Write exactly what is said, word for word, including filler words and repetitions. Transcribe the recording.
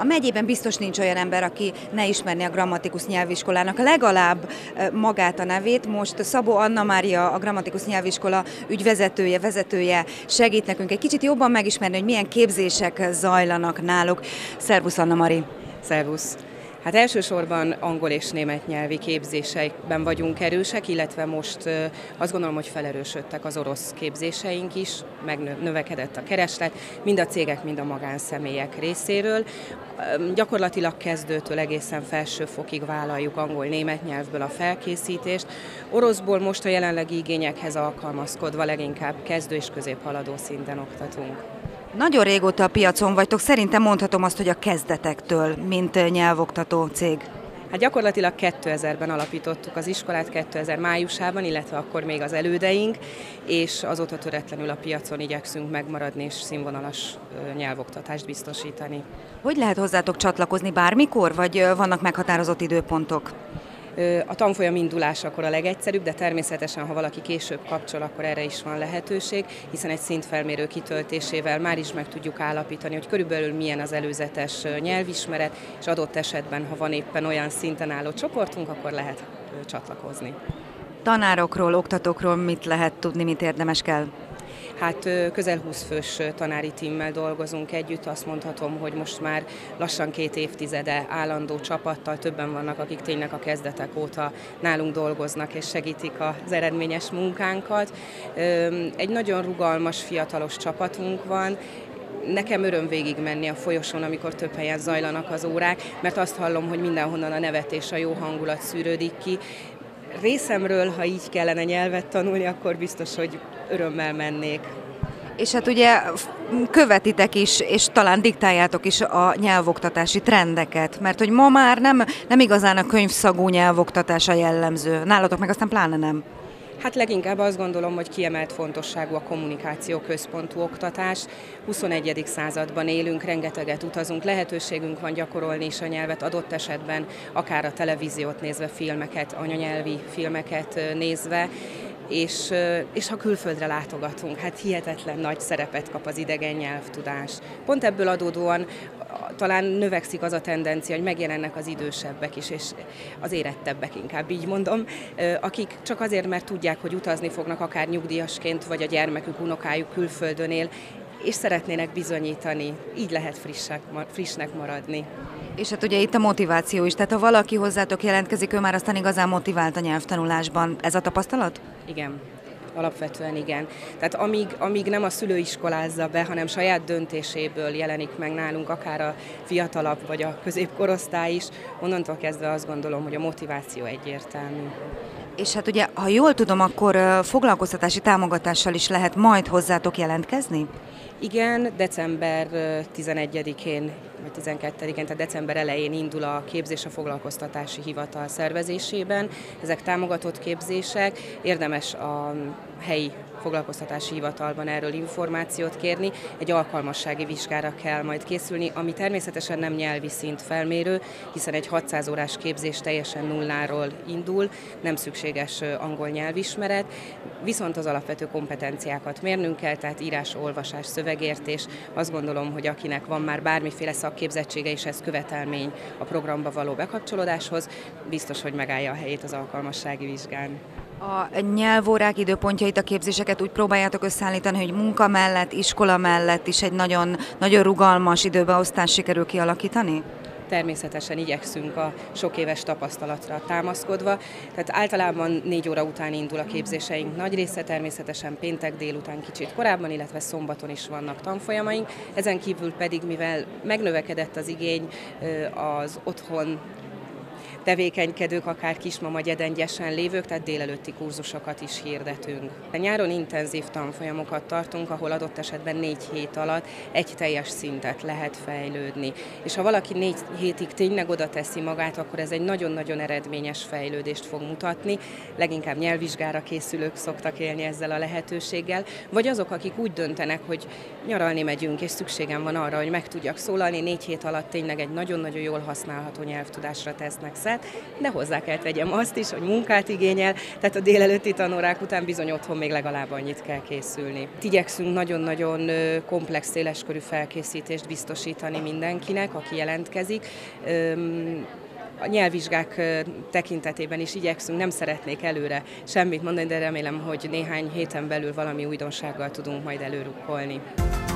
A megyében biztos nincs olyan ember, aki ne ismerné a Grammatikus Nyelviskolának legalább magát a nevét. Most Szabó Anna Mária, a Grammatikus Nyelviskola ügyvezetője, vezetője segít nekünk egy kicsit jobban megismerni, hogy milyen képzések zajlanak náluk. Szervusz, Anna Mari! Szervusz! Hát elsősorban angol és német nyelvi képzésekben vagyunk erősek, illetve most azt gondolom, hogy felerősödtek az orosz képzéseink is, megnövekedett a kereslet, mind a cégek, mind a magánszemélyek részéről. Gyakorlatilag kezdőtől egészen felsőfokig vállaljuk angol-német nyelvből a felkészítést. Oroszból most a jelenlegi igényekhez alkalmazkodva leginkább kezdő és középhaladó szinten oktatunk. Nagyon régóta a piacon vagytok, szerintem mondhatom azt, hogy a kezdetektől, mint nyelvoktató cég. Hát gyakorlatilag kétezerben alapítottuk az iskolát, kétezer májusában, illetve akkor még az elődeink, és azóta töretlenül a piacon igyekszünk megmaradni és színvonalas nyelvoktatást biztosítani. Hogy lehet hozzátok csatlakozni bármikor, vagy vannak meghatározott időpontok? A tanfolyam indulásakor a legegyszerűbb, de természetesen, ha valaki később kapcsol, akkor erre is van lehetőség, hiszen egy szintfelmérő kitöltésével már is meg tudjuk állapítani, hogy körülbelül milyen az előzetes nyelvismeret, és adott esetben, ha van éppen olyan szinten álló csoportunk, akkor lehet csatlakozni. Tanárokról, oktatókról mit lehet tudni, mit érdemes kell? Hát közel húsz fős tanári tímmel dolgozunk együtt, azt mondhatom, hogy most már lassan két évtizede állandó csapattal többen vannak, akik tényleg a kezdetek óta nálunk dolgoznak és segítik az eredményes munkánkat. Egy nagyon rugalmas, fiatalos csapatunk van. Nekem öröm végig menni a folyosón, amikor több helyen zajlanak az órák, mert azt hallom, hogy mindenhonnan a nevetés, a jó hangulat szűrődik ki. Részemről, ha így kellene nyelvet tanulni, akkor biztos, hogy örömmel mennék. És hát ugye követitek is, és talán diktáljátok is a nyelvoktatási trendeket, mert hogy ma már nem, nem igazán a könyvszagú nyelvoktatás a jellemző. Nálatok meg aztán pláne nem. Hát leginkább azt gondolom, hogy kiemelt fontosságú a kommunikáció központú oktatás. huszonegyedik században élünk, rengeteget utazunk, lehetőségünk van gyakorolni is a nyelvet, adott esetben akár a televíziót nézve, filmeket, anyanyelvi filmeket nézve, és, és ha külföldre látogatunk, hát hihetetlen nagy szerepet kap az idegen nyelvtudás. Pont ebből adódóan talán növekszik az a tendencia, hogy megjelennek az idősebbek is, és az érettebbek, inkább így mondom, akik csak azért, mert tudják, hogy utazni fognak akár nyugdíjasként, vagy a gyermekük, unokájuk külföldön él, és szeretnének bizonyítani, így lehet frissek, frissnek maradni. És hát ugye itt a motiváció is, tehát ha valaki hozzátok jelentkezik, ő már aztán igazán motivált a nyelvtanulásban. Ez a tapasztalat? Igen. Alapvetően igen. Tehát amíg, amíg nem a szülő iskolázza be, hanem saját döntéséből jelenik meg nálunk akár a fiatalabb vagy a középkorosztály is, onnantól kezdve azt gondolom, hogy a motiváció egyértelmű. És hát ugye, ha jól tudom, akkor foglalkoztatási támogatással is lehet majd hozzátok jelentkezni? Igen, december tizenegyedikén vagy tizenkettedikén, tehát december elején indul a képzés a foglalkoztatási hivatal szervezésében. Ezek támogatott képzések, érdemes a helyi foglalkoztatási hivatalban erről információt kérni. Egy alkalmassági vizsgára kell majd készülni, ami természetesen nem nyelvi szint felmérő, hiszen egy hatszáz órás képzés teljesen nulláról indul, nem szükséges angol nyelvismeret, viszont az alapvető kompetenciákat mérnünk kell, tehát írás, olvasás, szövegértés. Azt gondolom, hogy akinek van már bármiféle szakképzettsége, és ez követelmény a programba való bekapcsolódáshoz, biztos, hogy megállja a helyét az alkalmassági vizsgán. A nyelvórák időpontjait, a képzéseket úgy próbáljátok összeállítani, hogy munka mellett, iskola mellett is egy nagyon, nagyon rugalmas időbeosztást sikerül kialakítani? Természetesen igyekszünk a sok éves tapasztalatra támaszkodva, tehát általában négy óra után indul a képzéseink nagy része, természetesen péntek délután kicsit korábban, illetve szombaton is vannak tanfolyamaink, ezen kívül pedig, mivel megnövekedett az igény az otthon tevékenykedők, akár kismama gyedengyesen lévők, tehát délelőtti kurzusokat is hirdetünk. A nyáron intenzív tanfolyamokat tartunk, ahol adott esetben négy hét alatt egy teljes szintet lehet fejlődni. És ha valaki négy hétig tényleg oda teszi magát, akkor ez egy nagyon-nagyon eredményes fejlődést fog mutatni. Leginkább nyelvvizsgára készülők szoktak élni ezzel a lehetőséggel, vagy azok, akik úgy döntenek, hogy nyaralni megyünk, és szükségem van arra, hogy meg tudjak szólalni, négy hét alatt tényleg egy nagyon-nagyon jól használható nyelvtudásra tesznek szert. szakaszát, de hozzá kell tegyem azt is, hogy munkát igényel, tehát a délelőtti tanórák után bizony otthon még legalább annyit kell készülni. Igyekszünk nagyon-nagyon komplex, széleskörű felkészítést biztosítani mindenkinek, aki jelentkezik. A nyelvvizsgák tekintetében is igyekszünk, nem szeretnék előre semmit mondani, de remélem, hogy néhány héten belül valami újdonsággal tudunk majd előrukkolni.